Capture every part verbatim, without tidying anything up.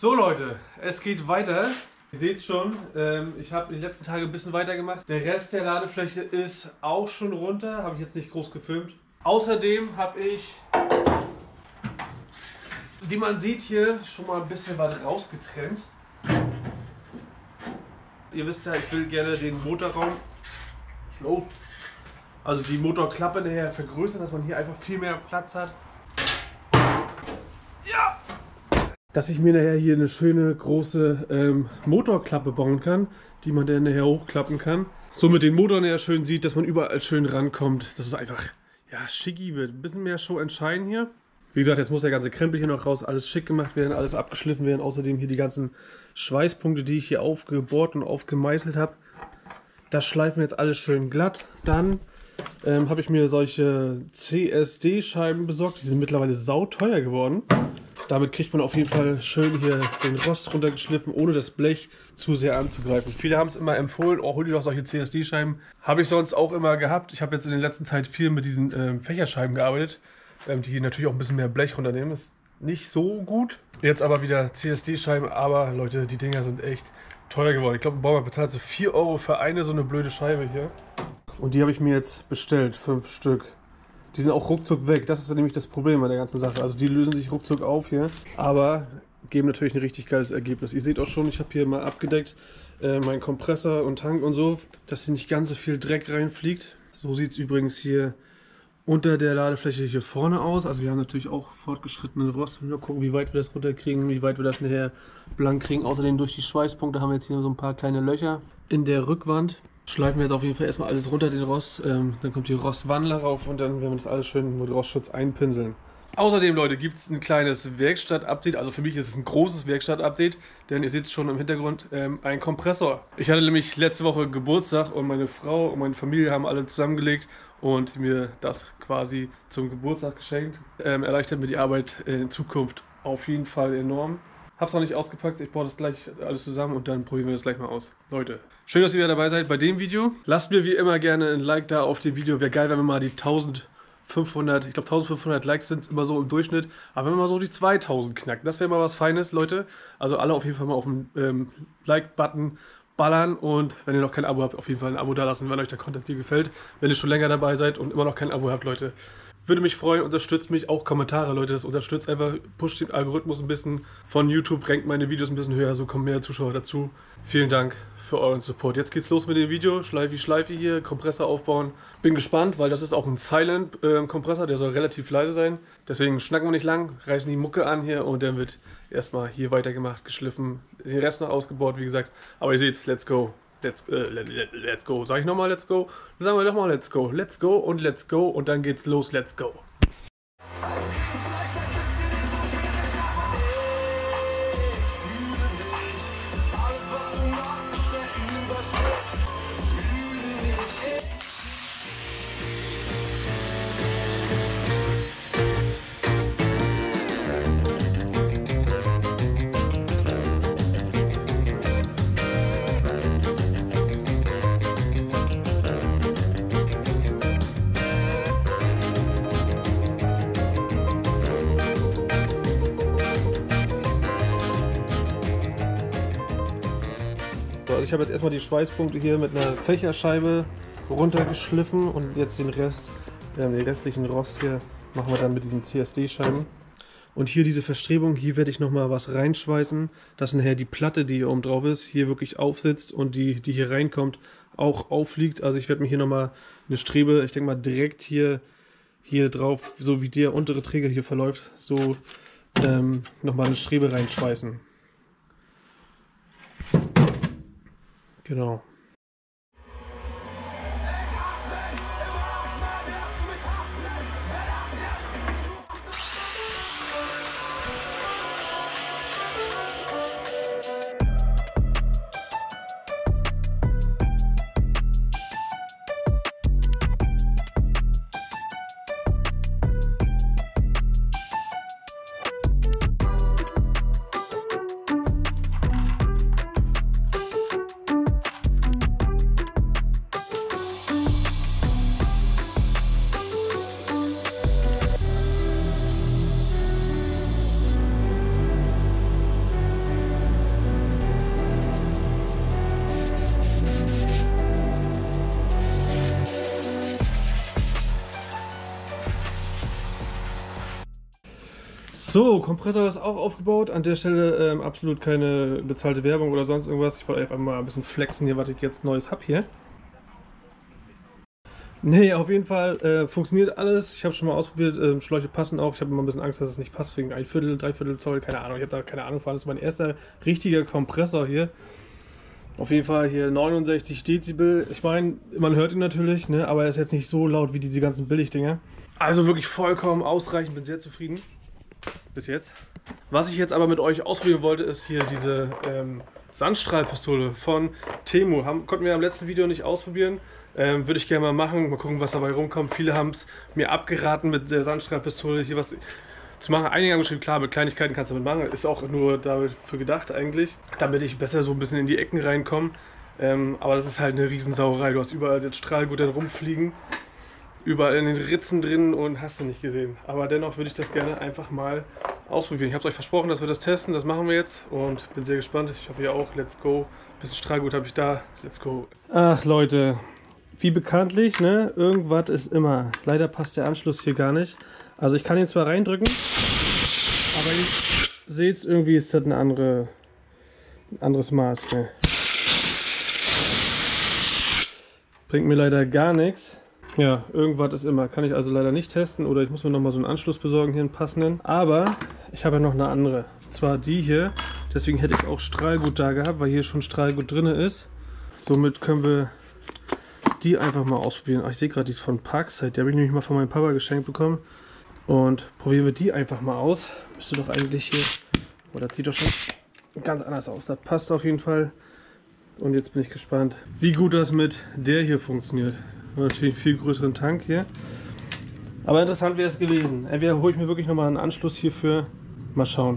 So Leute, es geht weiter. Ihr seht schon, ähm, ich habe die letzten Tage ein bisschen weiter gemacht. Der Rest der Ladefläche ist auch schon runter, habe ich jetzt nicht groß gefilmt. Außerdem habe ich, wie man sieht, hier schon mal ein bisschen was rausgetrennt. Ihr wisst ja, ich will gerne den Motorraum, oh, also die Motorklappe nachher vergrößern, dass man hier einfach viel mehr Platz hat. Ja! Dass ich mir nachher hier eine schöne große ähm, Motorklappe bauen kann, die man dann nachher hochklappen kann. So mit den Motoren nachher schön sieht, dass man überall schön rankommt. Dass es einfach, ja, schicki wird. Ein bisschen mehr Show and Shine hier. Wie gesagt, jetzt muss der ganze Krempel hier noch raus, alles schick gemacht werden, alles abgeschliffen werden. Außerdem hier die ganzen Schweißpunkte, die ich hier aufgebohrt und aufgemeißelt habe. Das schleifen wir jetzt alles schön glatt. Dann ähm, habe ich mir solche C S D-Scheiben besorgt. Die sind mittlerweile sauteuer geworden. Damit kriegt man auf jeden Fall schön hier den Rost runtergeschliffen, ohne das Blech zu sehr anzugreifen. Viele haben es immer empfohlen, oh, hol dir doch solche C S D-Scheiben. Habe ich sonst auch immer gehabt. Ich habe jetzt in der letzten Zeit viel mit diesen ähm, Fächerscheiben gearbeitet, ähm, die natürlich auch ein bisschen mehr Blech runternehmen. Ist nicht so gut. Jetzt aber wieder C S D-Scheiben, aber Leute, die Dinger sind echt teuer geworden. Ich glaube, ein Baumarkt bezahlt so vier Euro für eine so eine blöde Scheibe hier. Und die habe ich mir jetzt bestellt, fünf Stück. Die sind auch ruckzuck weg. Das ist nämlich das Problem bei der ganzen Sache. Also die lösen sich ruckzuck auf hier, aber geben natürlich ein richtig geiles Ergebnis. Ihr seht auch schon, ich habe hier mal abgedeckt äh, meinen Kompressor und Tank und so, dass hier nicht ganz so viel Dreck reinfliegt. So sieht es übrigens hier unter der Ladefläche hier vorne aus. Also wir haben natürlich auch fortgeschrittene Rost. Mal gucken, wie weit wir das runterkriegen, wie weit wir das nachher blank kriegen. Außerdem durch die Schweißpunkte haben wir jetzt hier so ein paar kleine Löcher in der Rückwand. Schleifen wir jetzt auf jeden Fall erstmal alles runter, den Rost. Ähm, dann kommt die Rostwandler rauf und dann werden wir das alles schön mit Rostschutz einpinseln. Außerdem, Leute, gibt es ein kleines Werkstatt-Update. Also für mich ist es ein großes Werkstatt-Update, denn ihr seht schon im Hintergrund ähm, ein Kompressor. Ich hatte nämlich letzte Woche Geburtstag und meine Frau und meine Familie haben alle zusammengelegt und mir das quasi zum Geburtstag geschenkt. Ähm, erleichtert mir die Arbeit in Zukunft auf jeden Fall enorm. Hab's noch nicht ausgepackt, ich baue das gleich alles zusammen und dann probieren wir das gleich mal aus. Leute, schön, dass ihr wieder dabei seid bei dem Video. Lasst mir wie immer gerne ein Like da auf dem Video. Wäre geil, wenn wir mal die eintausendfünfhundert, ich glaube eintausendfünfhundert Likes sind es immer so im Durchschnitt. Aber wenn wir mal so die zweitausend knacken, das wäre mal was Feines, Leute. Also alle auf jeden Fall mal auf den ähm, Like-Button ballern und wenn ihr noch kein Abo habt, auf jeden Fall ein Abo da lassen, wenn euch der Content hier gefällt. Wenn ihr schon länger dabei seid und immer noch kein Abo habt, Leute. Würde mich freuen, unterstützt mich, auch Kommentare, Leute, das unterstützt einfach, pusht den Algorithmus ein bisschen von YouTube, rankt meine Videos ein bisschen höher, so kommen mehr Zuschauer dazu. Vielen Dank für euren Support. Jetzt geht's los mit dem Video, Schleifi Schleifi hier, Kompressor aufbauen. Bin gespannt, weil das ist auch ein Silent-Kompressor, der soll relativ leise sein. Deswegen schnacken wir nicht lang, reißen die Mucke an hier und dann wird erstmal hier weitergemacht, geschliffen, den Rest noch ausgebaut, wie gesagt. Aber ihr seht, let's go. Let's, äh, let's go. Sag ich nochmal let's go? Dann sagen wir nochmal let's go. Let's go und let's go und dann geht's los. Let's go. Ich habe jetzt erstmal die Schweißpunkte hier mit einer Fächerscheibe runtergeschliffen und jetzt den Rest, äh, den restlichen Rost hier machen wir dann mit diesen C S D-Scheiben. Und hier diese Verstrebung, hier werde ich nochmal was reinschweißen, dass nachher die Platte, die hier oben drauf ist, hier wirklich aufsitzt und die, die hier reinkommt, auch aufliegt. Also ich werde mir hier nochmal eine Strebe, ich denke mal direkt hier, hier drauf, so wie der untere Träger hier verläuft, so ähm, nochmal eine Strebe reinschweißen. Genau. So, Kompressor ist auch aufgebaut. An der Stelle ähm, absolut keine bezahlte Werbung oder sonst irgendwas. Ich wollte einfach mal ein bisschen flexen hier, was ich jetzt Neues habe hier. Nee, auf jeden Fall äh, funktioniert alles. Ich habe schon mal ausprobiert, äh, Schläuche passen auch. Ich habe immer ein bisschen Angst, dass es nicht passt, wegen ein Viertel, Dreiviertel Zoll, keine Ahnung. Ich habe da keine Ahnung von. Das ist mein erster richtiger Kompressor hier. Auf jeden Fall hier neunundsechzig Dezibel. Ich meine, man hört ihn natürlich, ne, aber er ist jetzt nicht so laut wie diese ganzen Billigdinger. Also wirklich vollkommen ausreichend, bin sehr zufrieden. Bis jetzt. Was ich jetzt aber mit euch ausprobieren wollte, ist hier diese ähm, Sandstrahlpistole von Temu. Haben, konnten wir am letzten Video nicht ausprobieren. Ähm, würde ich gerne mal machen. Mal gucken, was dabei rumkommt. Viele haben es mir abgeraten, mit der Sandstrahlpistole hier was zu machen. Einige haben geschrieben, klar, mit Kleinigkeiten kannst du damit machen. Ist auch nur dafür gedacht eigentlich, damit ich besser so ein bisschen in die Ecken reinkomme. Ähm, aber das ist halt eine Riesensauerei. Du hast überall das Strahlgut dann rumfliegen. Überall in den Ritzen drin und hast du nicht gesehen. Aber dennoch würde ich das gerne einfach mal ausprobieren. Ich habe es euch versprochen, dass wir das testen. Das machen wir jetzt und bin sehr gespannt. Ich hoffe ihr auch. Let's go. Ein bisschen Strahlgut habe ich da. Let's go. Ach Leute, wie bekanntlich, ne? Irgendwas ist immer. Leider passt der Anschluss hier gar nicht. Also ich kann ihn zwar reindrücken, aber ihr seht, irgendwie ist das eine andere, ein anderes Maß hier. Bringt mir leider gar nichts. Ja, irgendwas ist immer. Kann ich also leider nicht testen oder ich muss mir nochmal so einen Anschluss besorgen, hier einen passenden. Aber ich habe ja noch eine andere. Und zwar die hier. Deswegen hätte ich auch Strahlgut da gehabt, weil hier schon Strahlgut drin ist. Somit können wir die einfach mal ausprobieren. Ach, ich sehe gerade, die ist von Parkside. Die habe ich nämlich mal von meinem Papa geschenkt bekommen. Und probieren wir die einfach mal aus. Müsste doch eigentlich hier... Oh, das sieht doch schon ganz anders aus. Das passt auf jeden Fall. Und jetzt bin ich gespannt, wie gut das mit der hier funktioniert. Natürlich einen viel größeren Tank hier. Aber interessant wäre es gewesen. Entweder hole ich mir wirklich nochmal einen Anschluss hierfür. Mal schauen.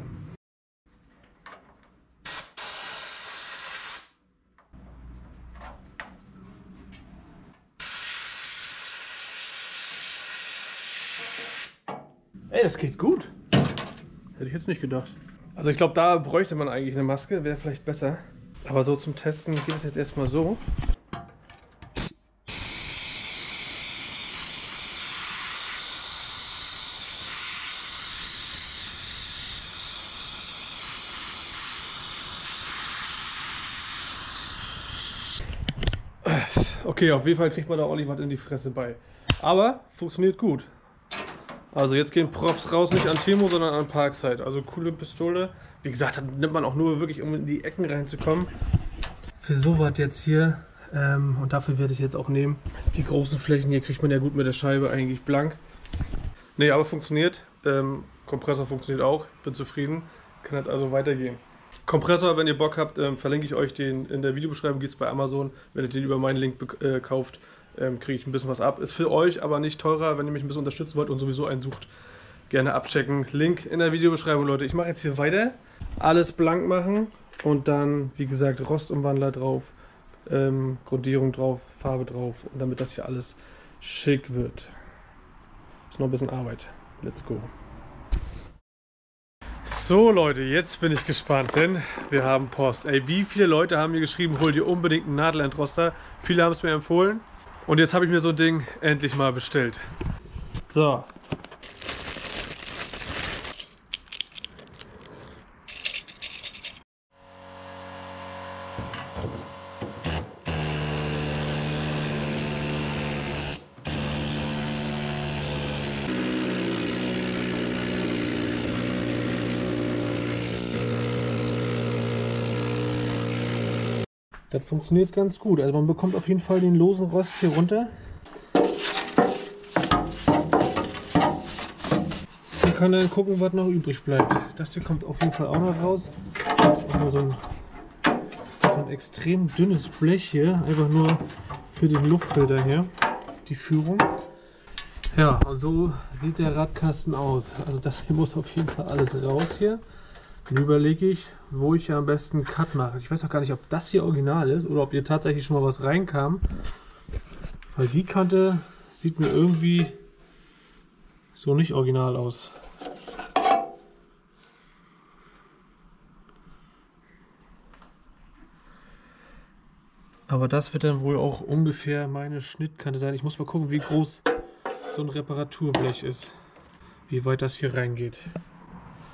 Ey, das geht gut. Hätte ich jetzt nicht gedacht. Also ich glaube, da bräuchte man eigentlich eine Maske. Wäre vielleicht besser. Aber so zum Testen geht es jetzt erstmal so. Okay, auf jeden Fall kriegt man da ordentlich was in die Fresse bei. Aber funktioniert gut. Also jetzt gehen Props raus, nicht an Temu, sondern an Parkside. Also coole Pistole. Wie gesagt, das nimmt man auch nur wirklich, um in die Ecken reinzukommen. Für sowas jetzt hier, ähm, und dafür werde ich jetzt auch nehmen. Die großen Flächen hier kriegt man ja gut mit der Scheibe eigentlich blank. Ne, aber funktioniert. Ähm, Kompressor funktioniert auch. Bin zufrieden. Kann jetzt also weitergehen. Kompressor, wenn ihr Bock habt, ähm, verlinke ich euch den in der Videobeschreibung, gibt es bei Amazon. Wenn ihr den über meinen Link äh, kauft, ähm, kriege ich ein bisschen was ab. Ist für euch aber nicht teurer, wenn ihr mich ein bisschen unterstützen wollt und sowieso einen sucht. Gerne abchecken. Link in der Videobeschreibung, Leute. Ich mache jetzt hier weiter. Alles blank machen und dann, wie gesagt, Rostumwandler drauf, ähm, Grundierung drauf, Farbe drauf. Und damit das hier alles schick wird. Ist noch ein bisschen Arbeit. Let's go. So Leute, jetzt bin ich gespannt, denn wir haben Post. Ey, wie viele Leute haben mir geschrieben, hol dir unbedingt einen Nadelentroster. Viele haben es mir empfohlen. Und jetzt habe ich mir so ein Ding endlich mal bestellt. So. Das funktioniert ganz gut. Also man bekommt auf jeden Fall den losen Rost hier runter. Man kann dann gucken, was noch übrig bleibt. Das hier kommt auf jeden Fall auch noch raus. Das ist nur so ein, so ein extrem dünnes Blech hier. Einfach nur für den Luftfilter hier. Die Führung. Ja, und so sieht der Radkasten aus. Also das hier muss auf jeden Fall alles raus hier. Dann überlege ich, wo ich ja am besten einen Cut mache. Ich weiß auch gar nicht, ob das hier original ist oder ob hier tatsächlich schon mal was reinkam. Weil die Kante sieht mir irgendwie so nicht original aus. Aber das wird dann wohl auch ungefähr meine Schnittkante sein. Ich muss mal gucken, wie groß so ein Reparaturblech ist. Wie weit das hier reingeht.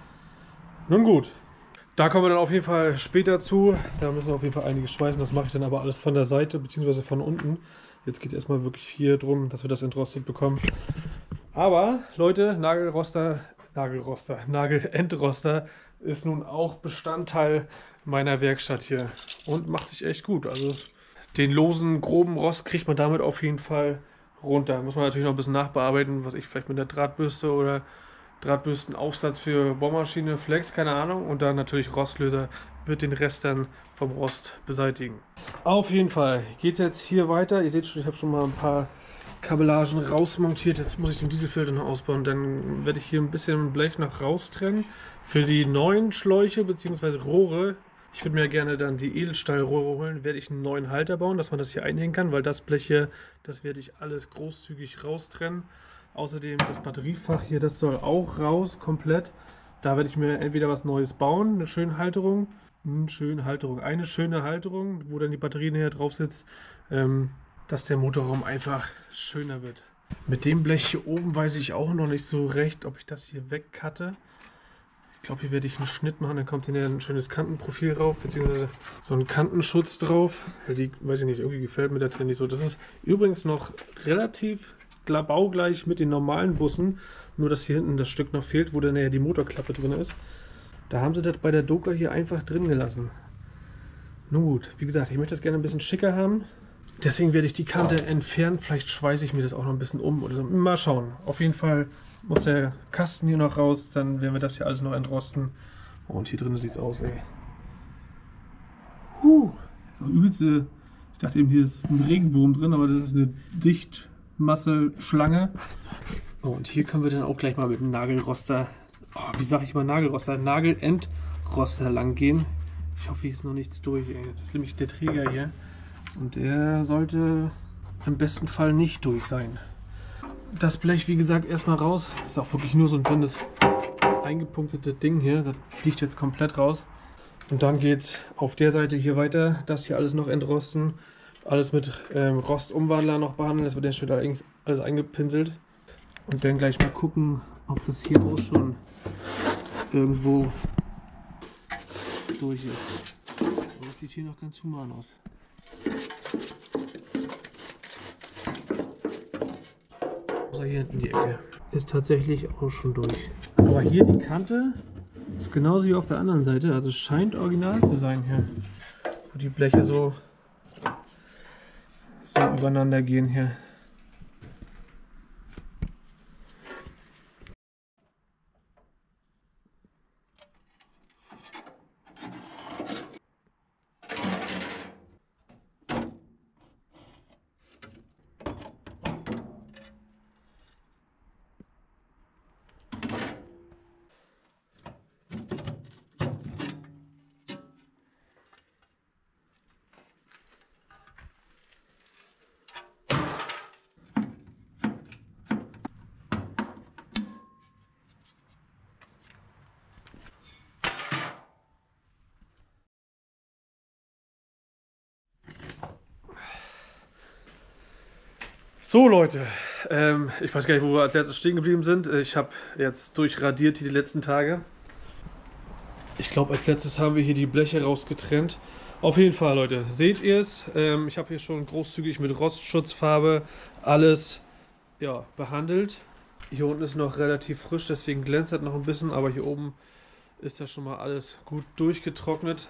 Nun gut. Da kommen wir dann auf jeden Fall später zu. Da müssen wir auf jeden Fall einiges schweißen. Das mache ich dann aber alles von der Seite bzw. von unten. Jetzt geht es erstmal wirklich hier drum, dass wir das entrostet bekommen. Aber Leute, Nagelroster, Nagelroster, Nagelentroster ist nun auch Bestandteil meiner Werkstatt hier und macht sich echt gut. Also den losen, groben Rost kriegt man damit auf jeden Fall runter. Muss man natürlich noch ein bisschen nachbearbeiten, was ich vielleicht mit der Drahtbürste oder Drahtbürstenaufsatz für Bohrmaschine, Flex, keine Ahnung. Und dann natürlich Rostlöser wird den Rest dann vom Rost beseitigen. Auf jeden Fall geht es jetzt hier weiter. Ihr seht schon, ich habe schon mal ein paar Kabellagen rausmontiert. Jetzt muss ich den Dieselfilter noch ausbauen. Dann werde ich hier ein bisschen Blech noch raustrennen. Für die neuen Schläuche bzw. Rohre, ich würde mir gerne dann die Edelstahlrohre holen, werde ich einen neuen Halter bauen, dass man das hier einhängen kann, weil das Blech hier, das werde ich alles großzügig raustrennen. Außerdem das Batteriefach hier, das soll auch raus, komplett. Da werde ich mir entweder was Neues bauen, eine schöne Halterung, eine schöne Halterung, eine schöne Halterung, wo dann die Batterie näher drauf sitzt, ähm, dass der Motorraum einfach schöner wird. Mit dem Blech hier oben weiß ich auch noch nicht so recht, ob ich das hier wegcutte. Ich glaube, hier werde ich einen Schnitt machen, dann kommt hier ein schönes Kantenprofil drauf, beziehungsweise so ein Kantenschutz drauf. Die, weiß ich nicht, irgendwie gefällt mir das hier nicht so. Das ist übrigens noch relativ baugleich mit den normalen Bussen, nur dass hier hinten das Stück noch fehlt, wo dann ja die Motorklappe drin ist. Da haben sie das bei der Doka hier einfach drin gelassen. Nun gut, wie gesagt, ich möchte das gerne ein bisschen schicker haben. Deswegen werde ich die Kante entfernen. Vielleicht schweiße ich mir das auch noch ein bisschen um oder so. Mal schauen. Auf jeden Fall muss der Kasten hier noch raus. Dann werden wir das hier alles noch entrosten. Und hier drin sieht es aus, ey. Huh. Das ist auch übelste. Ich dachte eben, hier ist ein Regenwurm drin, aber das ist eine Dichtmasse-Schlange. Oh, und hier können wir dann auch gleich mal mit dem Nagelroster, oh, wie sage ich mal Nagelroster, Nagelentroster lang gehen. Ich hoffe, hier ist noch nichts durch, ey. Das ist nämlich der Träger hier. Und der sollte im besten Fall nicht durch sein. Das Blech, wie gesagt, erstmal raus. Das ist auch wirklich nur so ein dünnes, eingepunktetes Ding hier. Das fliegt jetzt komplett raus. Und dann geht es auf der Seite hier weiter. Das hier alles noch entrosten. Alles mit ähm, Rostumwandler noch behandeln. Das wird dann schon alles eingepinselt. Und dann gleich mal gucken, ob das hier auch schon irgendwo durch ist. Aber das sieht hier noch ganz human aus. Außer hier hinten die Ecke. Ist tatsächlich auch schon durch. Aber hier die Kante ist genauso wie auf der anderen Seite. Also es scheint original zu sein hier. Wo die Bleche so, so übereinander gehen hier. So Leute, ähm, ich weiß gar nicht, wo wir als letztes stehen geblieben sind. Ich habe jetzt durchradiert hier die letzten Tage. Ich glaube, als letztes haben wir hier die Bleche rausgetrennt. Auf jeden Fall, Leute, seht ihr es? Ähm, ich habe hier schon großzügig mit Rostschutzfarbe alles ja, behandelt. Hier unten ist noch relativ frisch, deswegen glänzt das noch ein bisschen, aber hier oben ist ja schon mal alles gut durchgetrocknet.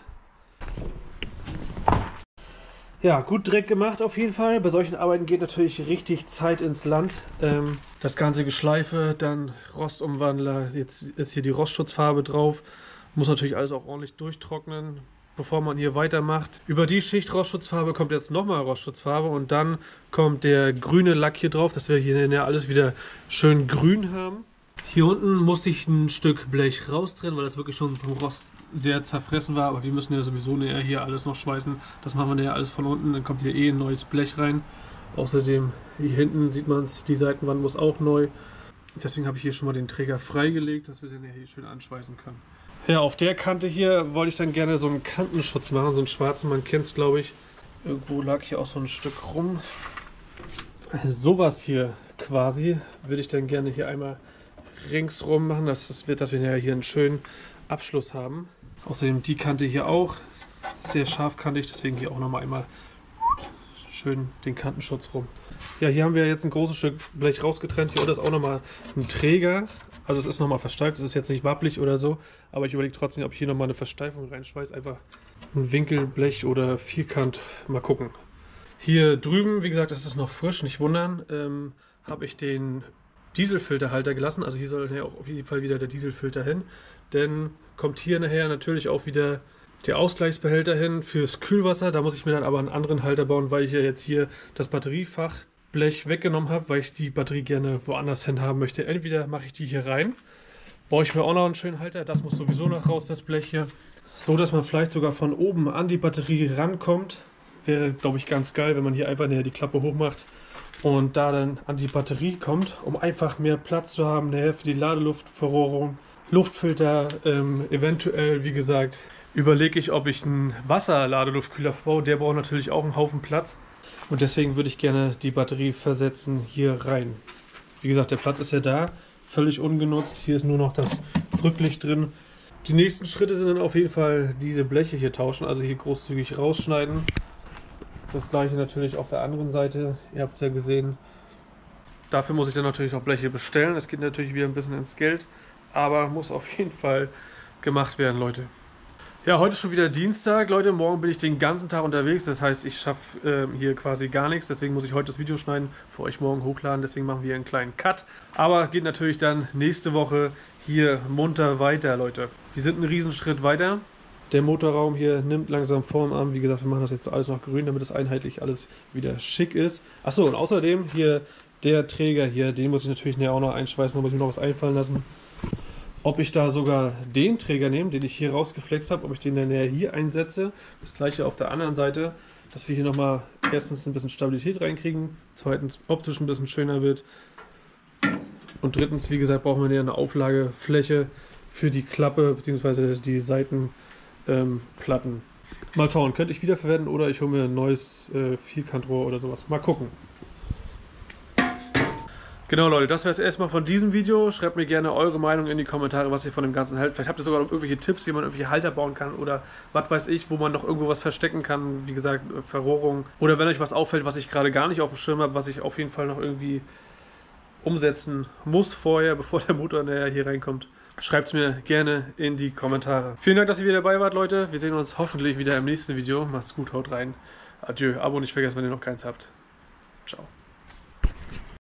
Ja, gut Dreck gemacht auf jeden Fall. Bei solchen Arbeiten geht natürlich richtig Zeit ins Land. Ähm, das ganze Geschleife, dann Rostumwandler, jetzt ist hier die Rostschutzfarbe drauf. Muss natürlich alles auch ordentlich durchtrocknen, bevor man hier weitermacht. Über die Schicht Rostschutzfarbe kommt jetzt nochmal Rostschutzfarbe und dann kommt der grüne Lack hier drauf, dass wir hier ja alles wieder schön grün haben. Hier unten musste ich ein Stück Blech raustrennen, weil das wirklich schon vom Rost sehr zerfressen war, aber wir müssen ja sowieso näher hier alles noch schweißen. Das machen wir ja alles von unten, dann kommt hier eh ein neues Blech rein. Außerdem hier hinten sieht man es, die Seitenwand muss auch neu. Deswegen habe ich hier schon mal den Träger freigelegt, dass wir den ja hier schön anschweißen können. Ja, auf der Kante hier wollte ich dann gerne so einen Kantenschutz machen, so einen schwarzen, man kennt es glaube ich. Irgendwo lag hier auch so ein Stück rum. Sowas hier quasi würde ich dann gerne hier einmal ringsrum machen, dass das wird, dass wir ja hier einen schönen Abschluss haben. Außerdem die Kante hier auch sehr scharfkantig, deswegen hier auch nochmal einmal schön den Kantenschutz rum. Ja, hier haben wir jetzt ein großes Stück Blech rausgetrennt. Hier unten ist auch nochmal ein Träger. Also es ist nochmal versteift, es ist jetzt nicht wabbelig oder so, aber ich überlege trotzdem, ob ich hier nochmal eine Versteifung reinschweiß. Einfach ein Winkelblech oder Vierkant, mal gucken. Hier drüben, wie gesagt, das ist noch frisch, nicht wundern, ähm, habe ich den Dieselfilterhalter gelassen. Also hier soll nachher auch auf jeden Fall wieder der Dieselfilter hin. Denn kommt hier nachher natürlich auch wieder der Ausgleichsbehälter hin fürs Kühlwasser. Da muss ich mir dann aber einen anderen Halter bauen, weil ich ja jetzt hier das Batteriefachblech weggenommen habe, weil ich die Batterie gerne woanders hin haben möchte. Entweder mache ich die hier rein, baue ich mir auch noch einen schönen Halter. Das muss sowieso noch raus, das Blech hier. So, dass man vielleicht sogar von oben an die Batterie rankommt. Wäre, glaube ich, ganz geil, wenn man hier einfach näher die Klappe hoch macht und da dann an die Batterie kommt, um einfach mehr Platz zu haben, näher für die Ladeluftverrohrung, Luftfilter, ähm, eventuell, wie gesagt, überlege ich, ob ich einen Wasserladeluftkühler baue. Der braucht natürlich auch einen Haufen Platz und deswegen würde ich gerne die Batterie versetzen hier rein. Wie gesagt, der Platz ist ja da, völlig ungenutzt. Hier ist nur noch das Rücklicht drin. Die nächsten Schritte sind dann auf jeden Fall diese Bleche hier tauschen, also hier großzügig rausschneiden. Das gleiche natürlich auf der anderen Seite, ihr habt es ja gesehen. Dafür muss ich dann natürlich noch Bleche bestellen. Das geht natürlich wieder ein bisschen ins Geld, aber muss auf jeden Fall gemacht werden, Leute. Ja, heute ist schon wieder Dienstag, Leute. Morgen bin ich den ganzen Tag unterwegs. Das heißt, ich schaffe äh, hier quasi gar nichts. Deswegen muss ich heute das Video schneiden, für euch morgen hochladen. Deswegen machen wir einen kleinen Cut. Aber geht natürlich dann nächste Woche hier munter weiter, Leute. Wir sind einen Riesenschritt weiter. Der Motorraum hier nimmt langsam Form an. Wie gesagt, wir machen das jetzt alles noch grün, damit es einheitlich alles wieder schick ist. Achso, und außerdem hier der Träger hier, den muss ich natürlich näher auch noch einschweißen, da muss ich mir noch was einfallen lassen. Ob ich da sogar den Träger nehme, den ich hier rausgeflext habe, ob ich den dann näher hier einsetze. Das gleiche auf der anderen Seite, dass wir hier nochmal erstens ein bisschen Stabilität reinkriegen, zweitens optisch ein bisschen schöner wird. Und drittens, wie gesagt, brauchen wir näher eine Auflagefläche für die Klappe bzw. die Seiten. Ähm, Platten. Mal schauen, könnte ich wiederverwenden oder ich hole mir ein neues äh, Vierkantrohr oder sowas. Mal gucken. Genau, Leute, das wäre es erstmal von diesem Video. Schreibt mir gerne eure Meinung in die Kommentare, was ihr von dem Ganzen hält. Vielleicht habt ihr sogar noch irgendwelche Tipps, wie man irgendwelche Halter bauen kann oder was weiß ich, wo man noch irgendwo was verstecken kann. Wie gesagt, Verrohrung. Oder wenn euch was auffällt, was ich gerade gar nicht auf dem Schirm habe, was ich auf jeden Fall noch irgendwie umsetzen muss vorher, bevor der Motor näher hier reinkommt. Schreibt es mir gerne in die Kommentare. Vielen Dank, dass ihr wieder dabei wart, Leute. Wir sehen uns hoffentlich wieder im nächsten Video. Macht's gut, haut rein. Adieu. Abo nicht vergessen, wenn ihr noch keins habt. Ciao.